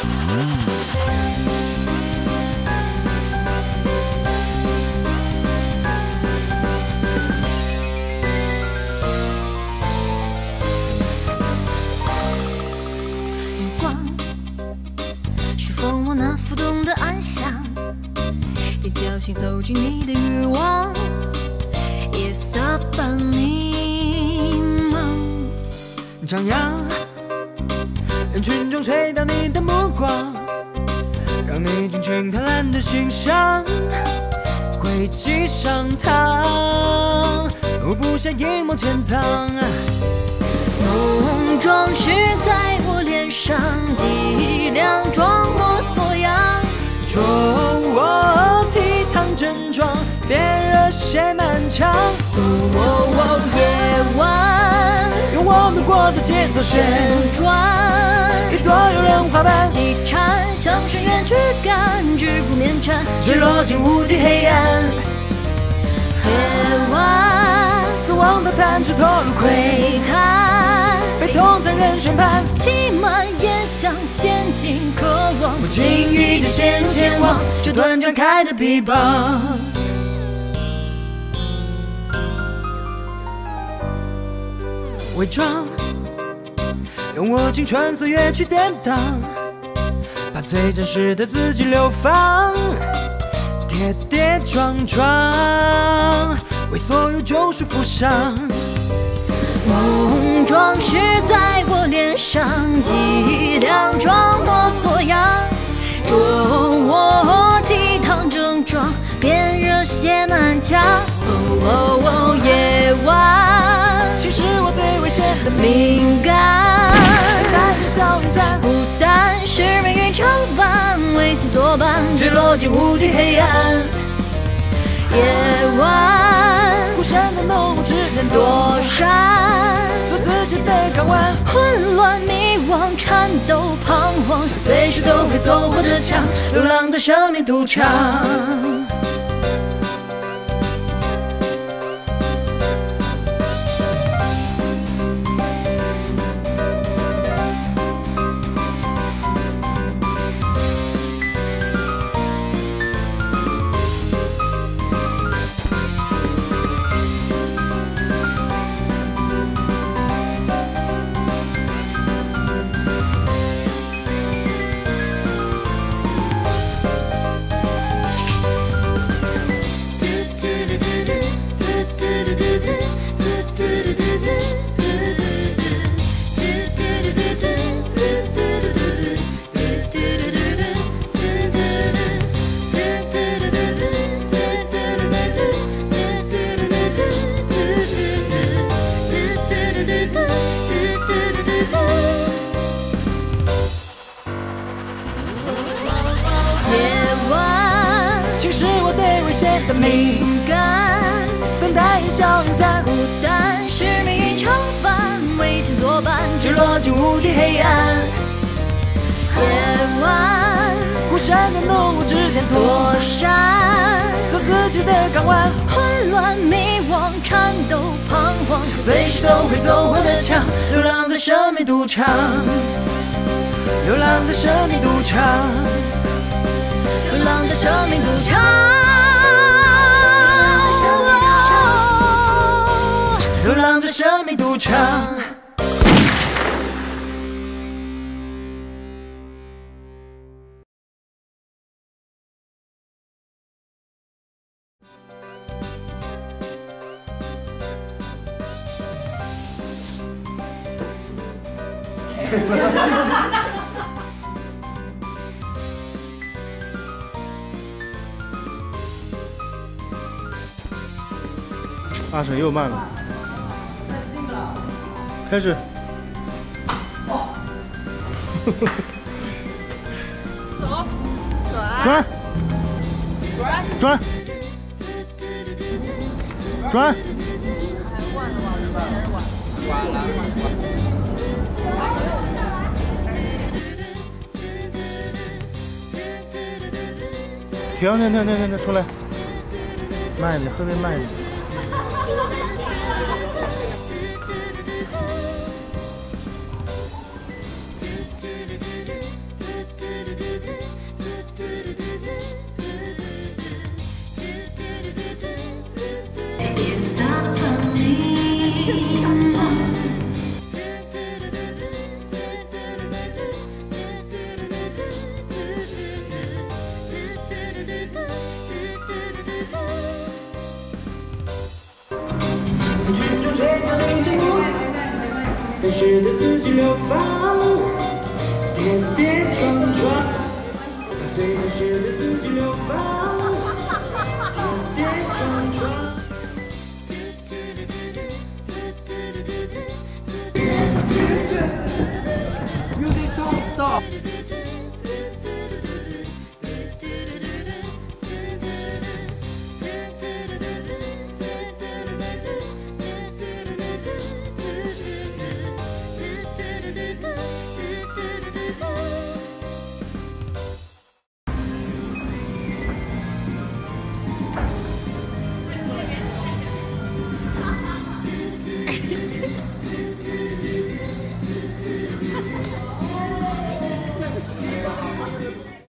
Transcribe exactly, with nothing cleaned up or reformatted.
侥幸走进你的欲望，夜色般迷茫。 张扬，人群中吹到你的目光，让你尽情贪婪的欣赏。轨迹上烫，我不想阴谋潜藏。 浓妆是在我脸上，伎俩装模作样。 中我倜傥正装，别热血满腔。 哦哦，夜晚， 用我们过的节奏旋转， 给多有人花瓣。 几缠像深渊躯干，只顾面缠， 坠落进无底黑暗。 夜晚， 死亡的弹指脱入窥探，被痛在人生畔。 气满烟香，陷进渴望， 不经意间陷入天网，这段展开的臂膀。伪装，用我青春岁月去典当，把最真实的自己流放，跌跌撞撞，为所有救赎负伤。 浓妆是在我脸上，伎俩装模作样。着我倜傥正装，便热血满腔。哦哦哦，夜晚， 其实我最危险的敏感。 带着笑云散， 不单是命运长伴，为心作伴， 坠落进无底黑暗。 夜晚， 孤身在浓雾之间躲闪。 做自己的港湾， 混乱迷惘，颤抖彷徨，是随时都会走火的墙，流浪在生命赌场。 的敏感，等待烟消云散。 孤单是命运常伴，为心作伴， 坠落进无底黑暗。 夜晚， 孤身在浓雾之间躲闪， 做自己的港湾。 混乱迷惘，颤抖彷徨， 随时都会走火的墙，流浪在生命赌场，流浪在生命赌场， 流浪在生命赌场。 流浪在生命赌场。 阿婶又慢了。 开始。哦。 走。 转。转。转。停停停停停停，出来。慢一点，后面慢一点。 do 追赶你的路，还是对自己流放，跌跌撞撞，把最真实的自己流放。